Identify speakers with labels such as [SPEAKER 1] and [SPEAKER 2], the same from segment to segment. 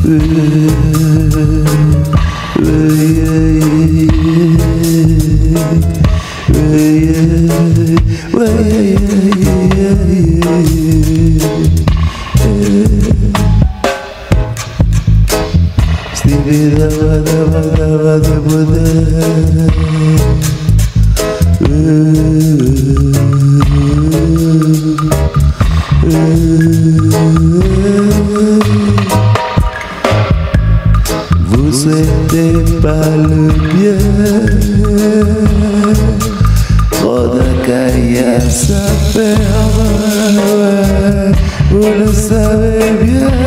[SPEAKER 1] Vous souhaitez pas le bien, trop de caillasse à perdre, ouais, vous le savez bien.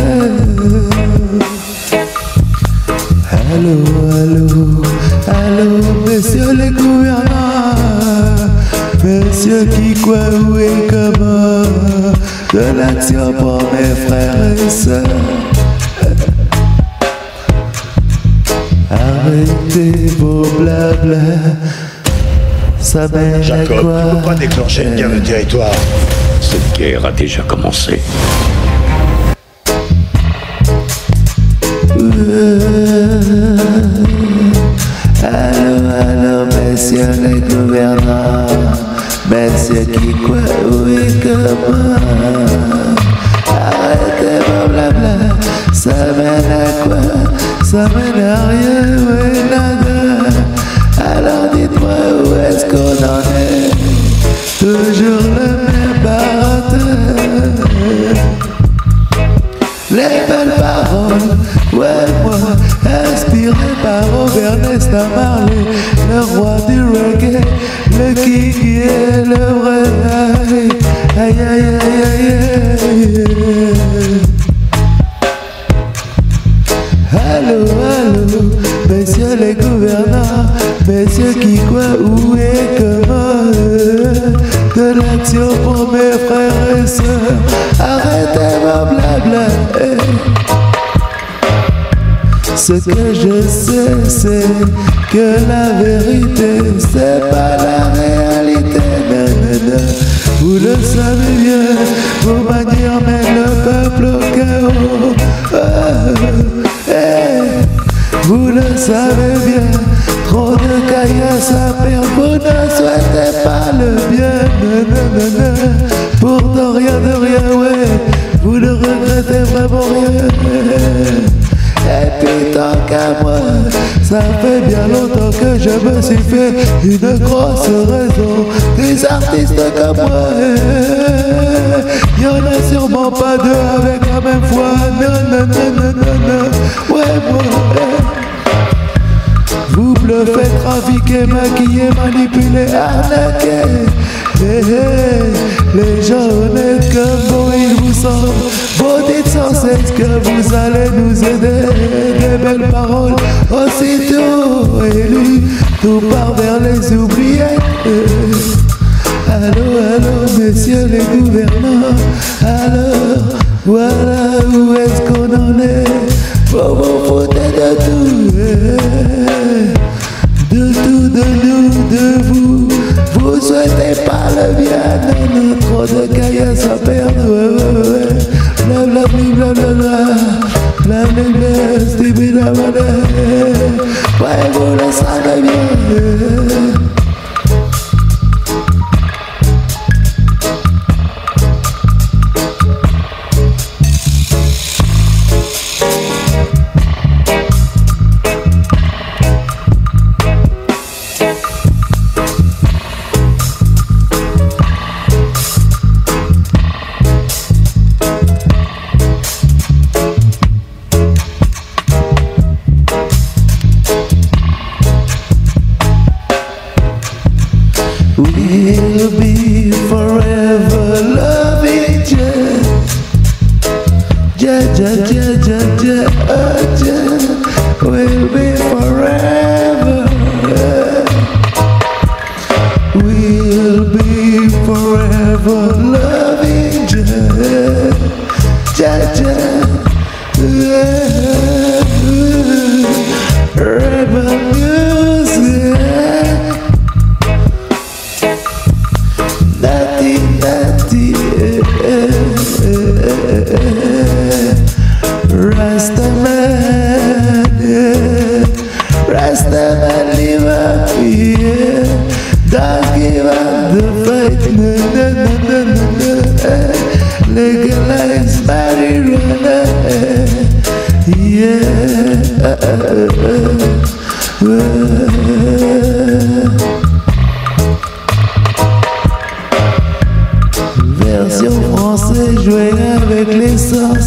[SPEAKER 1] Allô, allô, allô, messieurs les gouvernants, messieurs qui quoi, où et comment, de l'action pour mes frères et sœurs. Arrêtez vos blabla, ça mène à
[SPEAKER 2] Jacob,
[SPEAKER 1] quoi?
[SPEAKER 2] tu ne peux pas déclencher une guerre de territoire.
[SPEAKER 3] Cette guerre a déjà commencé.
[SPEAKER 1] Allô, allô, messieurs les gouvernants, messieurs qui quoi, où et comment. Arrêtez vos blabla, ça mène à quoi? Ça mène à rien, ouais, nada. Alors dites-moi où est-ce qu'on en est? Toujours le même baratin. Les belles paroles, ouais, moi, inspiré par Robert Nesta Marley, le roi du reggae, le king et le vrai. Aïe, aïe, aïe, aïe, aïe. Allô, allô, messieurs les gouvernants, messieurs qui quoi, où et comment, de l'action pour mes frères et sœurs, arrêtez vos blabla. Ce que je sais, c'est que la vérité, c'est pas la réalité, nanana. Vous le savez bien, vos manières mènent le peuple au chaos. Vous le savez bien, trop de caillasse à perdre, vous ne souhaitez pas le bien, nanana. Pour de rien, ouais, vous ne regrettez vraiment rien. Et puis tant qu'à moi, ça fait bien longtemps que je me suis fait une grosse raison. Des artistes comme moi, y'en a sûrement pas deux avec la même foi. Nanana, ouais, moi. Vous bluffez, trafiquez, maquillez, manipulez, arnaquez. Les gens honnêtes comme bon ils vous semblent. Vous dites sans cesse que vous allez nous aider. Des belles paroles, aussitôt élues, tout part vers les oubliés. Allô, allô, messieurs les gouvernants. Alors, voilà où est-ce qu'on en est. Vous vous foutez de tout. De tout, de nous, de vous. Vous souhaitez pas le bien, non, trop de caillasse à perdre, ouais. Blablabla, blablabla, stibidabada. Ouais, vous le savez bien. We'll be forever loving you. We'll be forever. We'll be forever loving you. Rebel music. Rasta legalize marijuana. Yeah. Version française, jouer avec l'essence,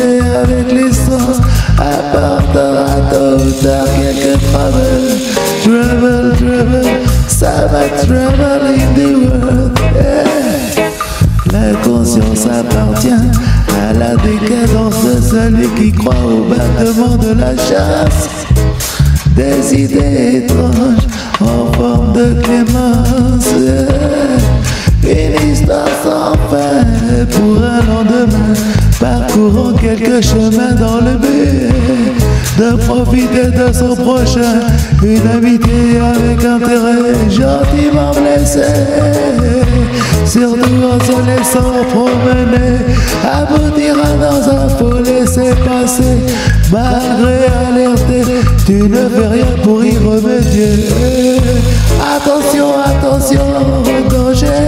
[SPEAKER 1] apportera tôt ou tard quelques troubles. Trouble, ça va trouble in the world. Yeah. La conscience appartient à la décadence de celui qui croit au battement de la chasse. Des idées étranges en forme de clémence. Une histoire sans fin pour un lendemain, parcourant quelques chemins dans le but de profiter de son prochain. Une amitié avec intérêt gentiment blessée, surtout en se laissant promener, aboutira dans un faux laisser-passer. Malgré alerté, tu ne fais rien pour y remédier. Attention, attention au danger.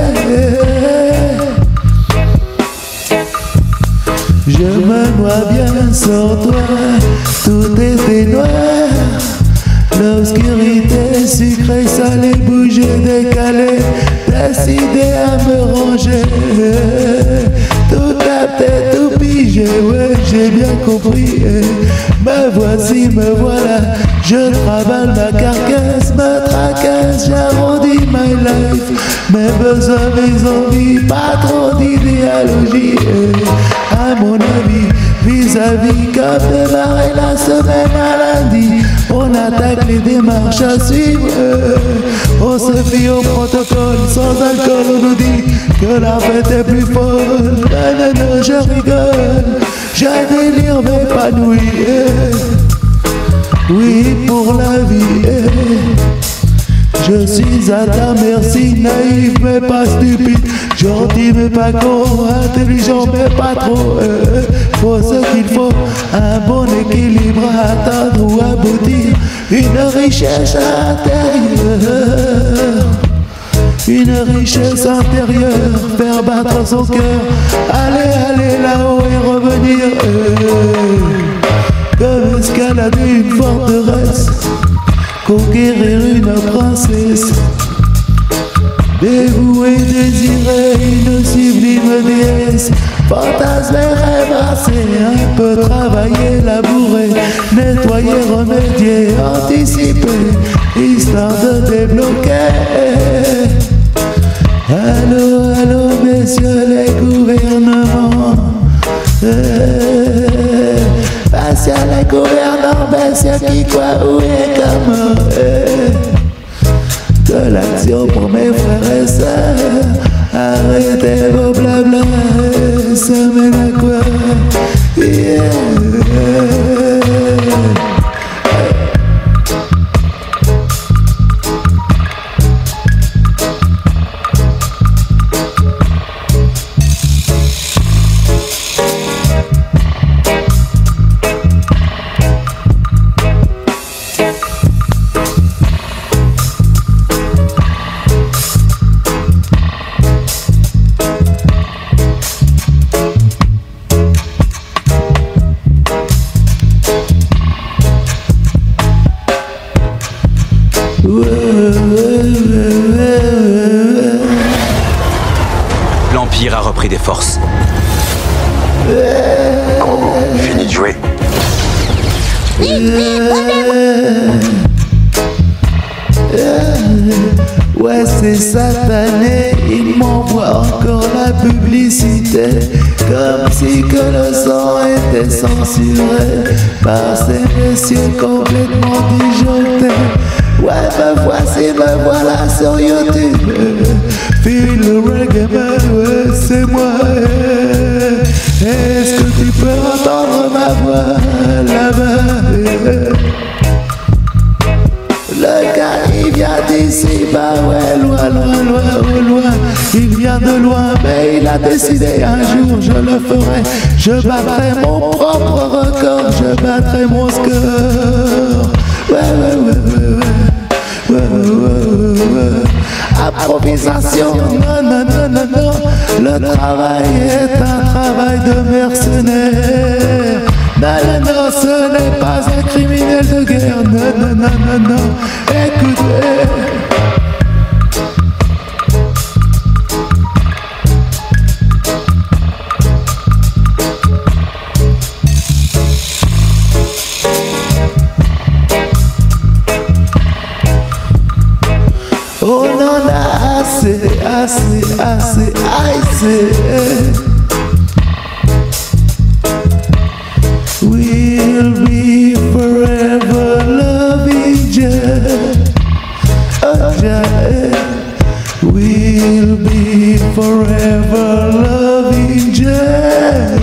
[SPEAKER 1] Je me noie bien sans toi, tout était noir. L'obscurité sucrée, salée, bougée, décalée, décidé à me ranger. Tout capté, tout pigé, ouais, j'ai bien compris. Me voici, me voilà, je travaille ma carcasse, me tracasse, j'arrondis my life. Mes besoins, mes envies, pas trop d'idéologie. À mon avis, vis-à-vis, comme démarrer la semaine à lundi, on attaque les démarches à suivre. On se fie au protocole, sans alcool, on nous dit que la fête est plus folle. Non, je rigole, j'ai un délire m'épanouir. Oui, pour la vie. Je suis à ta merci, naïf mais pas stupide, gentil mais pas con, intelligent mais pas trop. Faut ce qu'il faut, un bon équilibre à atteindre ou aboutir, une richesse intérieure. Une richesse intérieure, faire battre son cœur, aller là-haut et revenir. Comme escalader une forteresse, conquérir une princesse, dévouer, désirer une sublime déesse, fantasmer, embrasser, un peu travailler, labourer, nettoyer, remédier, anticiper, histoire de débloquer. Allô, allô, messieurs les gouvernements. Patient les gouvernants, messieurs qui quoi, où et comment. De l'action pour mes frères et sœurs. Arrêtez vos blabla, ça mène à quoi? Yeah.
[SPEAKER 4] L'Empire a repris des forces.
[SPEAKER 3] Fini de jouer.
[SPEAKER 1] Ouais, c'est satané, il m'envoie encore la publicité, comme si que le son était censuré par ces messieurs complètement disjonctés. Ouais, me voici, me voilà sur YouTube. Feel le reggae man, ouais, c'est moi. Est-ce que tu peux entendre ma voix là-bas? Le gars, il vient d'ici, bah ouais, loin, loin, loin, au loin. Il vient de loin, mais il a décidé un jour, je le ferai. Je battrai mon propre record, je battrai mon score. Ouais, ouais, ouais, ouais, ouais, ouais, ouais, ouais, ouais. Improvisation, non, non, non, non, non. Le travail est un travail de mercenaire. Non, non, non, ce n'est pas un criminel de guerre. Non, non, non, non, non. Écoutez. On en a assez, assez, assez, assez. We'll be forever loving Jah. Oh Jah. We'll be forever loving Jah.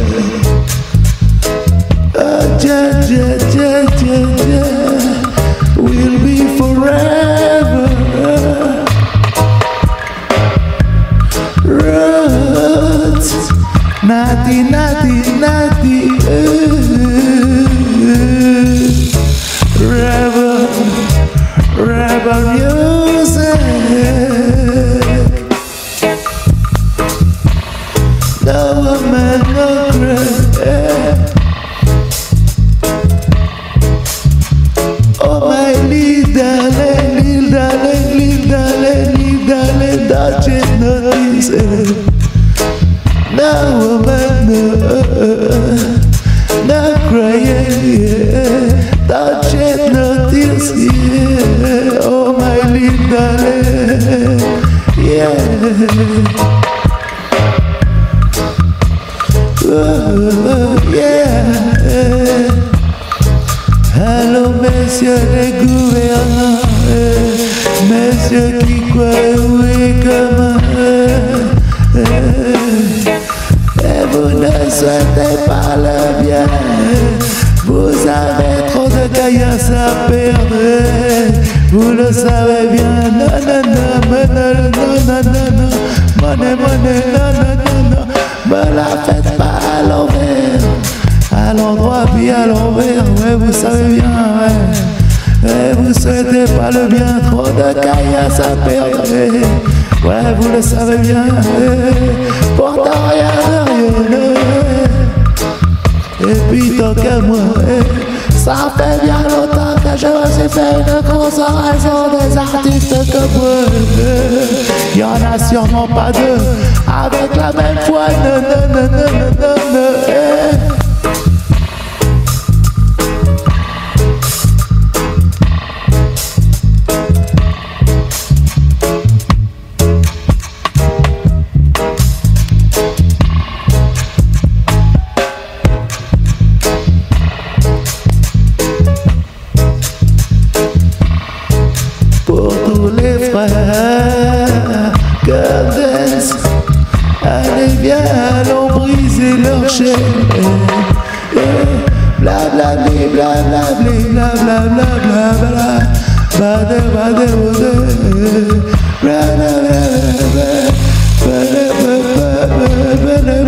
[SPEAKER 1] Oh Jah, Jah, Jah, Jah, Jah. We'll be forever. Natty, natty, natty, rebel, rebel music. No woman, no cry. Oh my little darling, little darling, little darling, little darling, don't you notice? No woman, no crying, don't you notice? Yeah. Oh my little darling, yeah. Oh, yeah. Allô messieurs les gouvernants, messieurs qui croient oui comme et vous ne souhaitez pas le bien. Vous avez trop de caillasse à perdre. Vous le savez bien. Non, non, non, non, non, non, non, monnaie, monnaie, non, non, non, non. Me la faites pas à l'envers, à l'endroit puis à l'envers. Ouais, vous savez bien, ouais. Et vous souhaitez pas le bien. Trop de caillasse à perdre. Ouais, vous le savez bien. Pourtant rien de rien. Et puis tant qu'à moi, ça fait bien longtemps que je me suis fait une grosse raison des artistes comme moi. Y'en a sûrement pas deux avec la même foi. Non, non, non, non, non, non, non. Cadence, allez viens, allons briser leur chaîne. Blablabli, blablabli, blablabla, blablabla, bade, bade, bade, blablabla, bade, bade, bade, bade.